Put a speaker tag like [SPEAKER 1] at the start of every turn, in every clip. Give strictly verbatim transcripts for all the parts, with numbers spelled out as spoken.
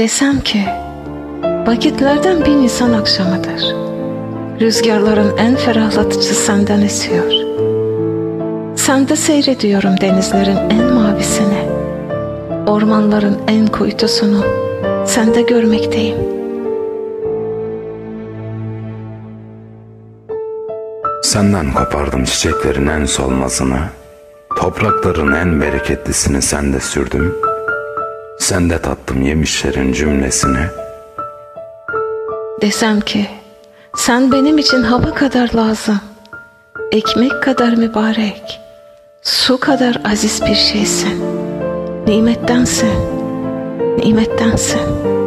[SPEAKER 1] Desem ki vakitlerden bir Nisan akşamıdır. Rüzgarların en ferahlatıcısı senden esiyor. Sende seyrediyorum denizlerin en mavisini. Ormanların en kuytusunu sende görmekteyim.
[SPEAKER 2] Senden kopardım çiçeklerin en solmazını, toprakların en bereketlisini sende sürdüm. Sende tattım yemişlerin cümlesini.
[SPEAKER 1] Desem ki sen benim için hava kadar lazım, ekmek kadar mübarek, su kadar aziz bir şeysin. Nimettensin, nimettensin.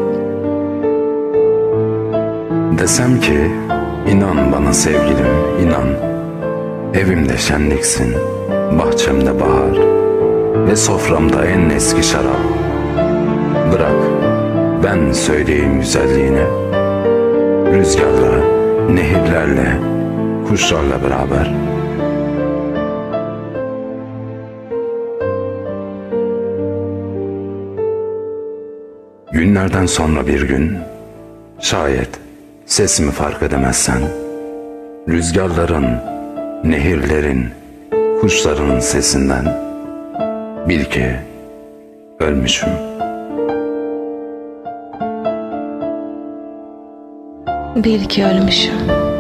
[SPEAKER 2] Desem ki inan bana sevgilim, inan. Evimde şenliksin, bahçemde bahar ve soframda en eski şarap. Bırak ben söyleyeyim güzelliğini, rüzgarla, nehirlerle, kuşlarla beraber. Günlerden sonra bir gün, şayet sesimi fark edemezsen, rüzgarların, nehirlerin, kuşların sesinden bil ki ölmüşüm.
[SPEAKER 1] Bil ki ölmüşüm.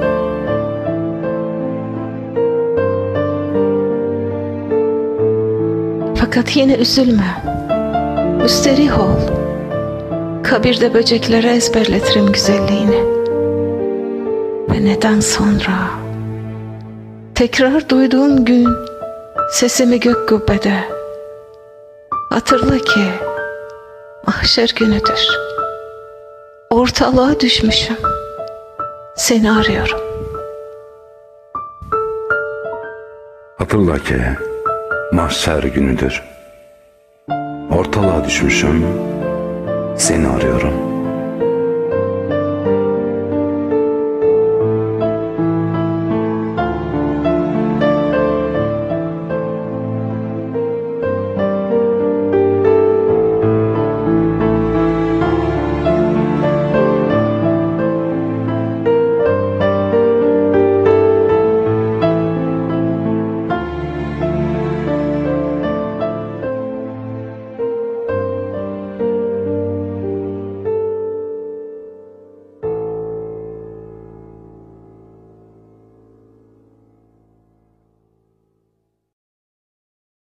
[SPEAKER 1] Fakat yine üzülme, müsterih ol. Kabirde böceklere ezberletirim güzelliğini. Ve neden sonra tekrar duyduğum gün sesimi gök kubbede, hatırla ki mahşer günüdür. Ortalığa düşmüşüm, seni arıyorum.
[SPEAKER 2] Hatırla ki mahşer günüdür. Ortalığa düşmüşüm, seni arıyorum.